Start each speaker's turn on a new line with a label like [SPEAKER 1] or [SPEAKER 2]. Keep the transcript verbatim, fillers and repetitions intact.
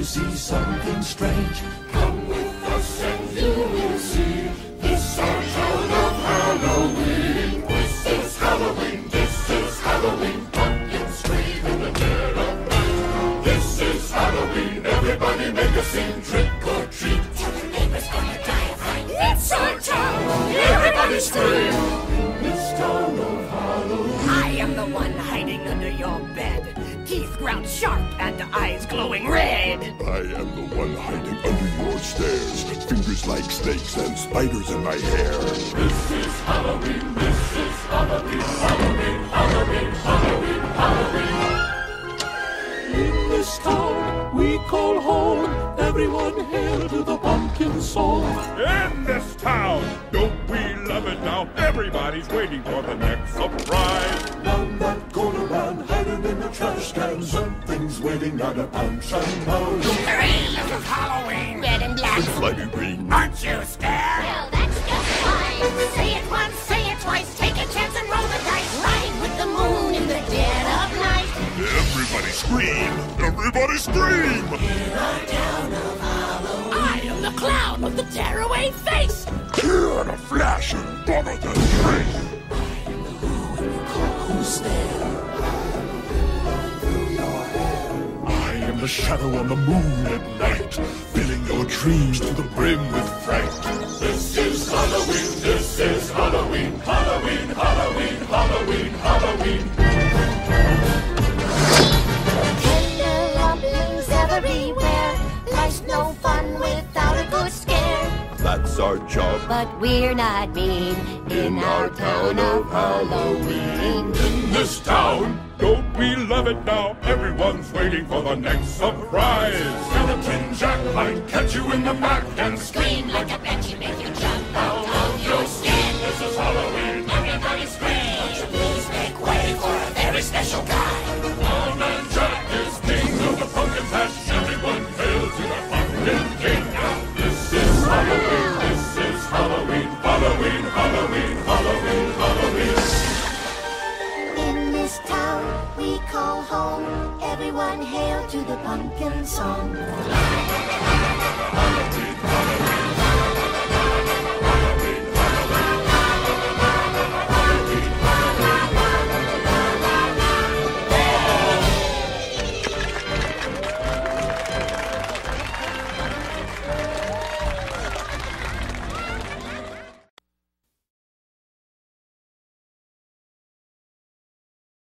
[SPEAKER 1] see something strange. Come with us and you will see. This our town of Halloween. This is Halloween, this is Halloween. Pumpkins scream in the dead of night. This is Halloween, everybody make a scene. Trick or treat, tell the neighbors gonna die of fright. It's our town, everybody scream. This town of Halloween.
[SPEAKER 2] I am the one hiding under your bed. Teeth ground sharp and eyes glowing red.
[SPEAKER 3] I am the one hiding under your stairs. Fingers like snakes and spiders in my hair.
[SPEAKER 1] This is Halloween, this is Halloween, Halloween, Halloween, Halloween, Halloween. In this town we call home. Everyone hail to the pumpkin song.
[SPEAKER 4] In this town, don't we love it now? Everybody's waiting for the next surprise.
[SPEAKER 1] None that go around hiding in the trash can. Something's waiting at a punch and pound.
[SPEAKER 2] Hooray, this is Halloween. Red and black.
[SPEAKER 3] It's slimy green.
[SPEAKER 2] Aren't you scared?
[SPEAKER 5] Well, that's just fine. Say it once, say it twice. Take a chance and roll the dice. Ride with the moon in the dead of night.
[SPEAKER 3] Everybody scream! Everybody scream!
[SPEAKER 1] In our town of Halloween.
[SPEAKER 2] I am the clown with the tearaway face.
[SPEAKER 3] Here in a flash and bother the trace.
[SPEAKER 1] I am the who and you call who's there.
[SPEAKER 3] I am the shadow on the moon at night, filling your dreams to the brim with fright.
[SPEAKER 1] This is Halloween, this is Halloween, Halloween, Halloween, Halloween, Halloween.
[SPEAKER 5] Tender rumblings everywhere. Life's no fun without a good scare.
[SPEAKER 3] That's our job.
[SPEAKER 5] But we're not mean in our town of Halloween.
[SPEAKER 1] In this town,
[SPEAKER 4] Don't we love it now? Everyone's waiting for the next surprise.
[SPEAKER 1] Skeleton Jack might catch you in the back and
[SPEAKER 5] Scream like a banshee, make you jump out of your skin.
[SPEAKER 1] this is Halloween.
[SPEAKER 5] Everybody scream. Won't you please make way for a very special guy?
[SPEAKER 1] Old Man Jack is king of the pumpkin patch. Everyone hail to the pumpkin king. This is Halloween, this is Halloween, Halloween, Halloween, Halloween, Halloween.
[SPEAKER 5] In this town we call home. Everyone hail to the pumpkin song.